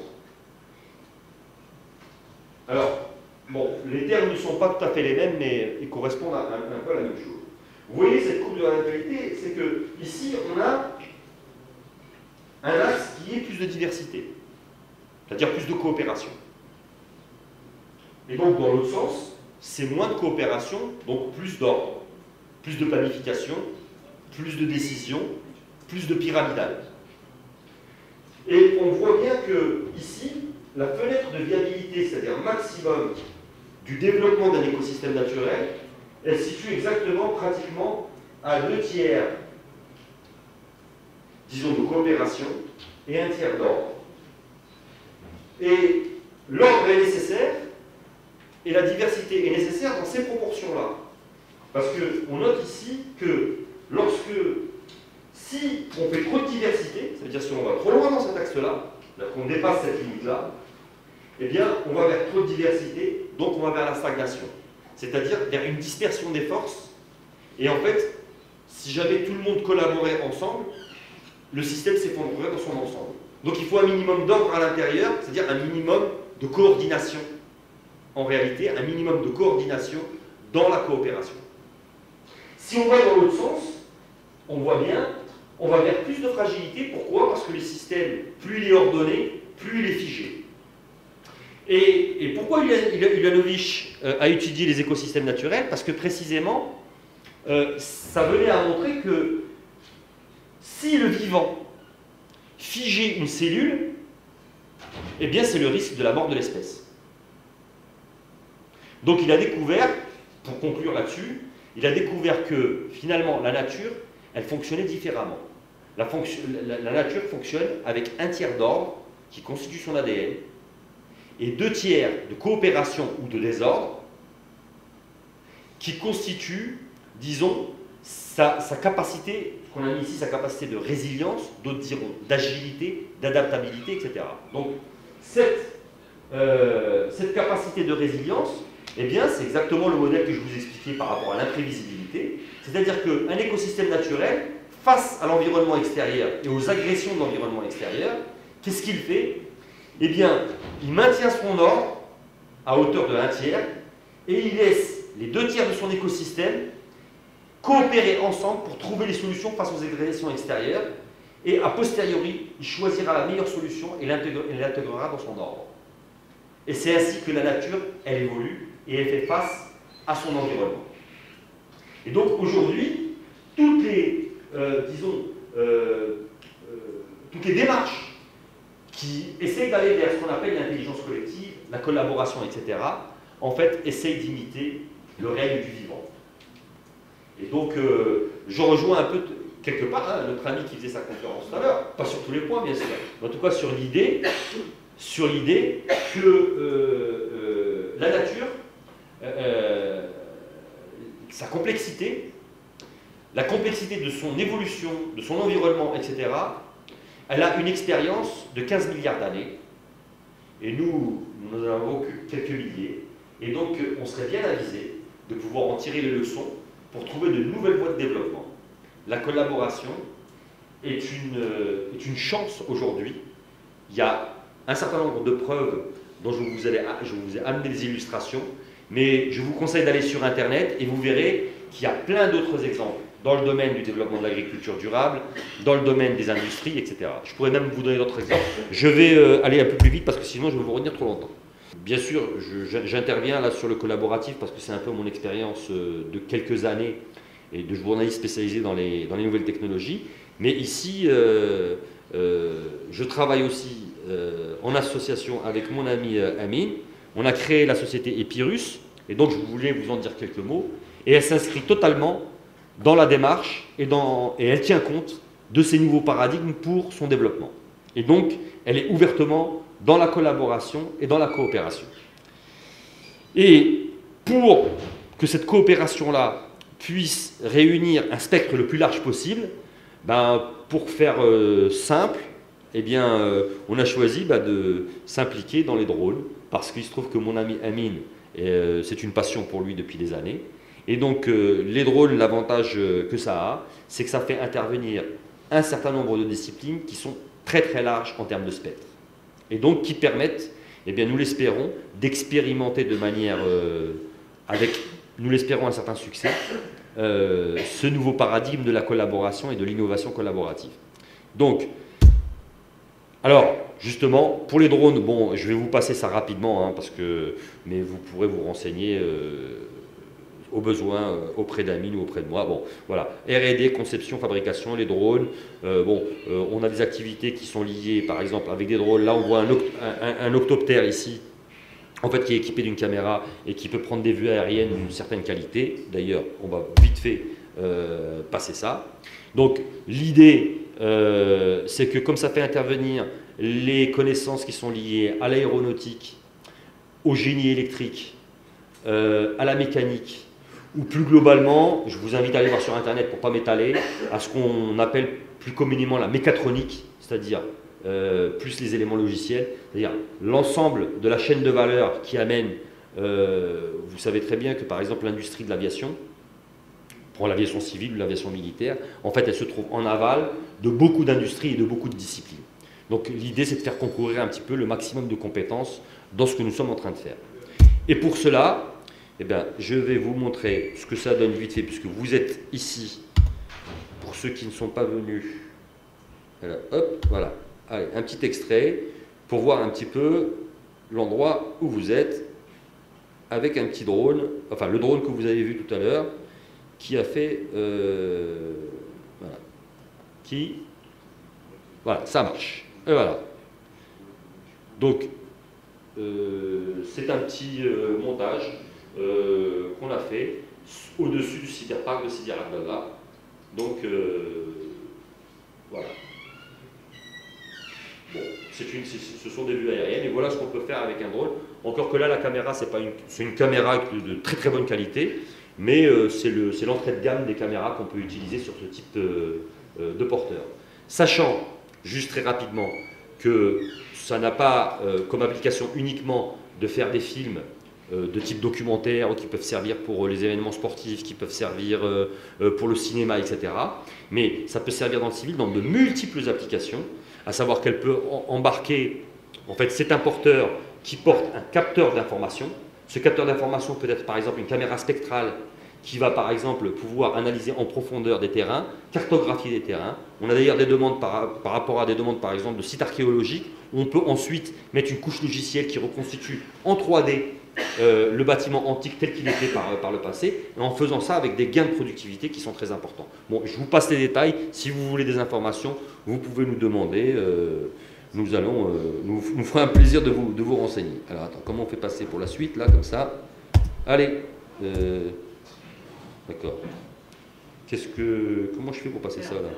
Alors, bon, les termes ne sont pas tout à fait les mêmes, mais ils correspondent un peu à la même chose. Vous voyez cette courbe de la natalité, c'est que ici on a un axe qui est plus de diversité, c'est-à-dire plus de coopération. Et donc dans l'autre sens, c'est moins de coopération, donc plus d'ordre, plus de planification, plus de décision, plus de pyramidal. Et on voit bien que ici, la fenêtre de viabilité, c'est-à-dire maximum du développement d'un écosystème naturel, elle se situe exactement, pratiquement, à 2/3, disons, de coopération et 1/3 d'ordre. Et l'ordre est nécessaire et la diversité est nécessaire dans ces proportions-là. Parce qu'on note ici que si on fait trop de diversité, c'est-à-dire si on va trop loin dans cet axe-là, qu'on dépasse cette limite-là, eh bien, on va vers trop de diversité, donc on va vers la stagnation. C'est-à-dire vers une dispersion des forces. Et en fait, si jamais tout le monde collaborait ensemble, le système s'effondrerait dans son ensemble. Donc il faut un minimum d'ordre à l'intérieur, c'est-à-dire un minimum de coordination. En réalité, un minimum de coordination dans la coopération. Si on va dans l'autre sens, on voit bien, on va vers plus de fragilité. Pourquoi? Parce que le système, plus il est ordonné, plus il est figé. Et pourquoi Ulanovich a étudié les écosystèmes naturels? Parce que précisément, ça venait à montrer que si le vivant figeait une cellule, eh bien c'est le risque de la mort de l'espèce. Donc il a découvert, pour conclure là-dessus, il a découvert que finalement la nature, elle fonctionnait différemment. La nature fonctionne avec 1/3 d'ordre qui constitue son ADN, et 2/3 de coopération ou de désordre qui constitue, disons, sa capacité, qu'on a mis ici, sa capacité de résilience, d'autres diront d'agilité, d'adaptabilité, etc. Donc, cette capacité de résilience, eh bien, c'est exactement le modèle que je vous expliquais par rapport à l'imprévisibilité. C'est-à-dire qu'un écosystème naturel, face à l'environnement extérieur et aux agressions de l'environnement extérieur, qu'est-ce qu'il fait? Eh bien, il maintient son ordre à hauteur de 1/3 et il laisse les 2/3 de son écosystème coopérer ensemble pour trouver les solutions face aux agressions extérieures et a posteriori, il choisira la meilleure solution et l'intégrera dans son ordre. Et c'est ainsi que la nature, elle évolue et elle fait face à son environnement. Et donc aujourd'hui, toutes les, toutes les démarches qui essayent d'aller vers ce qu'on appelle l'intelligence collective, la collaboration, etc., en fait, essayent d'imiter le règne du vivant. Et donc, je rejoins un peu, quelque part, notre ami qui faisait sa conférence tout à l'heure, pas sur tous les points, bien sûr, mais en tout cas sur l'idée que la nature, sa complexité, la complexité de son évolution, de son environnement, etc., elle a une expérience de 15 milliards d'années, et nous en avons que quelques milliers, et donc on serait bien avisé de pouvoir en tirer les leçons pour trouver de nouvelles voies de développement. La collaboration est une chance aujourd'hui. Il y a un certain nombre de preuves dont je vous ai amené des illustrations, mais je vous conseille d'aller sur Internet et vous verrez qu'il y a plein d'autres exemples dans le domaine du développement de l'agriculture durable, dans le domaine des industries, etc. Je pourrais même vous donner d'autres exemples. Je vais aller un peu plus vite parce que sinon je vais vous retenir trop longtemps. Bien sûr, j'interviens là sur le collaboratif parce que c'est un peu mon expérience de quelques années et de journaliste spécialisé dans les nouvelles technologies. Mais ici, je travaille aussi en association avec mon ami Amin. On a créé la société Epirus et donc je voulais vous en dire quelques mots. Et elle s'inscrit totalement dans la démarche et elle tient compte de ces nouveaux paradigmes pour son développement. Et donc, elle est ouvertement dans la collaboration et dans la coopération. Et pour que cette coopération-là puisse réunir un spectre le plus large possible, pour faire simple, eh bien, on a choisi de s'impliquer dans les drones, parce qu'il se trouve que mon ami Amine, c'est une passion pour lui depuis des années. Et donc, les drones, l'avantage que ça a, c'est que ça fait intervenir un certain nombre de disciplines qui sont très très larges en termes de spectre. Et donc, qui permettent, eh bien, nous l'espérons, d'expérimenter de manière, avec, nous l'espérons, un certain succès, ce nouveau paradigme de la collaboration et de l'innovation collaborative. Donc, alors, justement, pour les drones, bon, je vais vous passer ça rapidement, hein, mais vous pourrez vous renseigner au besoin auprès d'Amine ou auprès de moi. Bon, voilà, R&D, conception, fabrication, les drones. On a des activités qui sont liées, par exemple, avec des drones. Là, on voit un octoptère ici, en fait, qui est équipé d'une caméra et qui peut prendre des vues aériennes d'une certaine qualité. D'ailleurs, on va vite fait passer ça. Donc, l'idée, c'est que comme ça fait intervenir les connaissances qui sont liées à l'aéronautique, au génie électrique, à la mécanique, ou plus globalement, je vous invite à aller voir sur Internet pour ne pas m'étaler, à ce qu'on appelle plus communément la mécatronique, c'est-à-dire plus les éléments logiciels, c'est-à-dire l'ensemble de la chaîne de valeur qui amène, vous savez très bien que par exemple l'industrie de l'aviation, pour l'aviation civile ou l'aviation militaire, en fait elle se trouve en aval de beaucoup d'industries et de beaucoup de disciplines. Donc l'idée c'est de faire concourir un petit peu le maximum de compétences dans ce que nous sommes en train de faire. Et pour cela, eh bien, je vais vous montrer ce que ça donne vite fait, puisque vous êtes ici, pour ceux qui ne sont pas venus. Alors, hop, voilà. Allez, un petit extrait pour voir un petit peu l'endroit où vous êtes avec un petit drone, enfin le drone que vous avez vu tout à l'heure, qui a fait, voilà, voilà, ça marche. Et voilà. Donc, c'est un petit montage qu'on a fait au-dessus du cyberpark de Sidi Abdallah. Donc, voilà. Bon, ce sont des vues aériennes et voilà ce qu'on peut faire avec un drone. Encore que là, la caméra, c'est une caméra de très très bonne qualité, mais c'est l'entrée de gamme des caméras qu'on peut utiliser sur ce type de porteur. Sachant, juste très rapidement, que ça n'a pas comme application uniquement de faire des films de type documentaire qui peuvent servir pour les événements sportifs, qui peuvent servir pour le cinéma, etc. Mais ça peut servir dans le civil dans de multiples applications, à savoir qu'elle peut embarquer, en fait c'est un porteur qui porte un capteur d'information. Ce capteur d'information peut être par exemple une caméra spectrale qui va par exemple pouvoir analyser en profondeur des terrains, cartographier des terrains. On a d'ailleurs des demandes par rapport à des demandes par exemple de sites archéologiques, où on peut ensuite mettre une couche logicielle qui reconstitue en 3D le bâtiment antique tel qu'il était par le passé, et en faisant ça avec des gains de productivité qui sont très importants. Bon, je vous passe les détails, si vous voulez des informations, vous pouvez nous demander, nous ferons un plaisir de vous renseigner. Alors attends, comment on fait passer pour la suite, là, comme ça? Allez, d'accord. Comment je fais pour passer ça, là?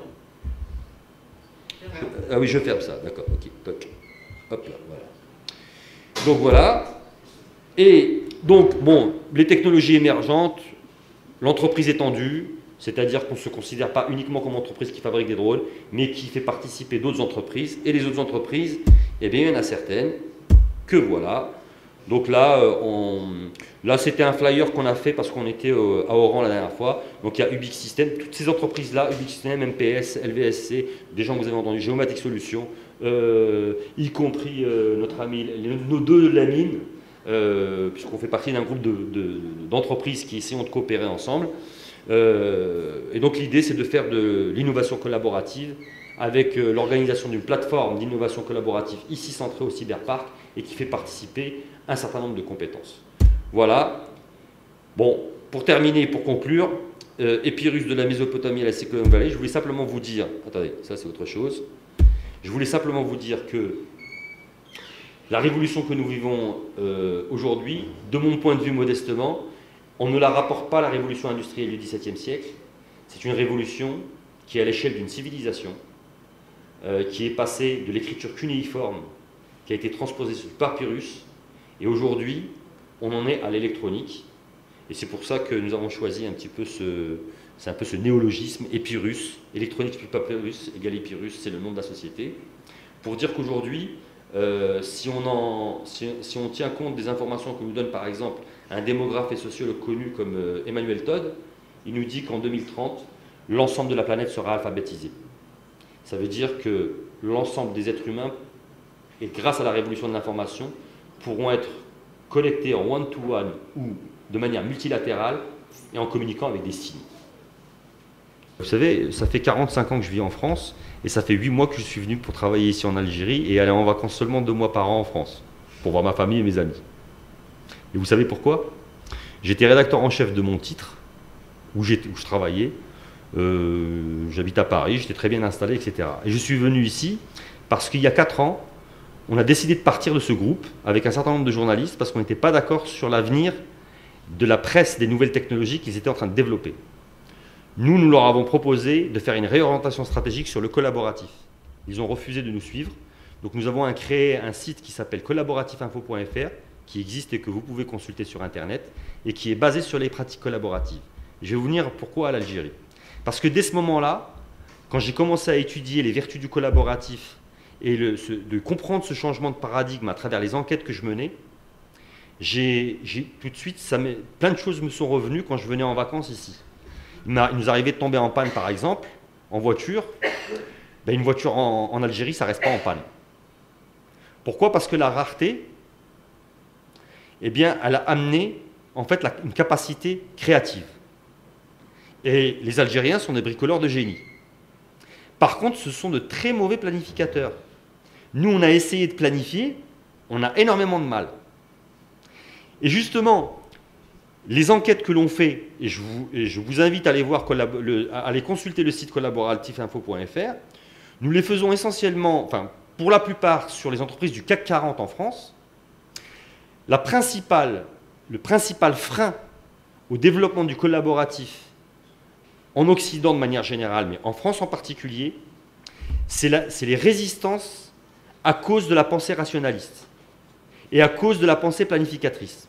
Ah oui, je ferme ça, d'accord, ok, toc. Hop là, voilà. Donc voilà. Et donc, bon, les technologies émergentes, l'entreprise étendue, c'est-à-dire qu'on ne se considère pas uniquement comme entreprise qui fabrique des drones, mais qui fait participer d'autres entreprises. Et les autres entreprises, eh bien, il y en a certaines que voilà. Donc là, là c'était un flyer qu'on a fait parce qu'on était à Oran la dernière fois. Donc il y a Ubix System, toutes ces entreprises-là, Ubix System, MPS, LVSC, des gens que vous avez entendus, Géomatic Solutions, y compris notre ami, nos deux Lamine, puisqu'on fait partie d'un groupe d'entreprises qui essayent de coopérer ensemble. Et donc l'idée c'est de faire de l'innovation collaborative avec l'organisation d'une plateforme d'innovation collaborative ici centrée au Cyberpark et qui fait participer un certain nombre de compétences. Voilà. Bon, pour terminer, pour conclure, Épirus de la Mésopotamie à la Silicon Valley, je voulais simplement vous dire, attendez, ça c'est autre chose, je voulais simplement vous dire que la révolution que nous vivons aujourd'hui, de mon point de vue modestement, on ne la rapporte pas à la révolution industrielle du XVIIe siècle. C'est une révolution qui est à l'échelle d'une civilisation, qui est passée de l'écriture cunéiforme, qui a été transposée sur le papyrus, et aujourd'hui, on en est à l'électronique. Et c'est pour ça que nous avons choisi un petit peu c'est un peu ce néologisme, Épirus, électronique plus papyrus égale Épirus, c'est le nom de la société, pour dire qu'aujourd'hui, si on tient compte des informations que nous donne par exemple un démographe et sociologue connu comme Emmanuel Todd, il nous dit qu'en 2030, l'ensemble de la planète sera alphabétisé. Ça veut dire que l'ensemble des êtres humains, et grâce à la révolution de l'information, pourront être connectés en one-to-one ou de manière multilatérale et en communiquant avec des signes. Vous savez, ça fait 45 ans que je vis en France et ça fait 8 mois que je suis venu pour travailler ici en Algérie et aller en vacances seulement 2 mois par an en France pour voir ma famille et mes amis. Et vous savez pourquoi? J'étais rédacteur en chef de mon titre, où je travaillais, j'habite à Paris, j'étais très bien installé, etc. Et je suis venu ici parce qu'il y a 4 ans, on a décidé de partir de ce groupe avec un certain nombre de journalistes parce qu'on n'était pas d'accord sur l'avenir de la presse des nouvelles technologies qu'ils étaient en train de développer. Nous leur avons proposé de faire une réorientation stratégique sur le collaboratif. Ils ont refusé de nous suivre. Donc nous avons créé un site qui s'appelle collaboratifinfo.fr, qui existe et que vous pouvez consulter sur Internet, et qui est basé sur les pratiques collaboratives. Et je vais vous dire pourquoi à l'Algérie. Parce que dès ce moment-là, quand j'ai commencé à étudier les vertus du collaboratif et de comprendre ce changement de paradigme à travers les enquêtes que je menais, tout de suite, plein de choses me sont revenues quand je venais en vacances ici. Il nous arrivait de tomber en panne, par exemple, en voiture. Une voiture en Algérie, ça ne reste pas en panne. Pourquoi? Parce que la rareté, elle a amené en fait une capacité créative. Et les Algériens sont des bricoleurs de génie. Par contre, ce sont de très mauvais planificateurs. Nous, on a essayé de planifier, on a énormément de mal. Et justement, les enquêtes que l'on fait, et je vous invite à aller à aller consulter le site collaboratifinfo.fr, nous les faisons essentiellement, enfin pour la plupart sur les entreprises du CAC 40 en France. Le principal frein au développement du collaboratif en Occident de manière générale, mais en France en particulier, c'est les résistances à cause de la pensée rationaliste et à cause de la pensée planificatrice.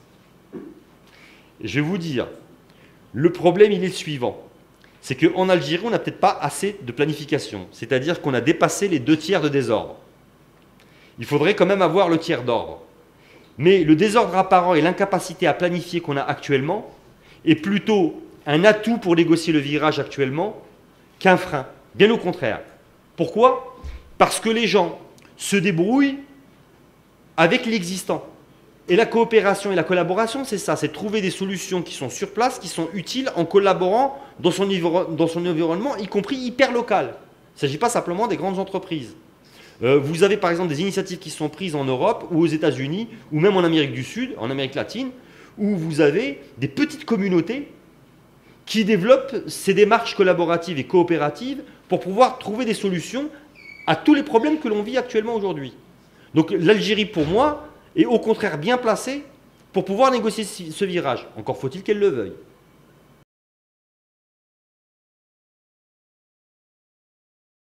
Et je vais vous dire, le problème, il est le suivant. C'est qu'en Algérie, on n'a peut-être pas assez de planification. C'est-à-dire qu'on a dépassé les 2 tiers de désordre. Il faudrait quand même avoir le tiers d'ordre. Mais le désordre apparent et l'incapacité à planifier qu'on a actuellement est plutôt un atout pour négocier le virage actuellement qu'un frein. Bien au contraire. Pourquoi? Parce que les gens se débrouillent avec l'existant. Et la coopération et la collaboration, c'est ça, c'est trouver des solutions qui sont sur place, qui sont utiles en collaborant dans son environnement, y compris hyper local. Il ne s'agit pas simplement des grandes entreprises. Vous avez par exemple des initiatives qui sont prises en Europe ou aux États-Unis ou même en Amérique du Sud, en Amérique latine, où vous avez des petites communautés qui développent ces démarches collaboratives et coopératives pour pouvoir trouver des solutions à tous les problèmes que l'on vit actuellement aujourd'hui. Donc l'Algérie, pour moi, est au contraire bien placée pour pouvoir négocier ce virage. Encore faut-il qu'elle le veuille.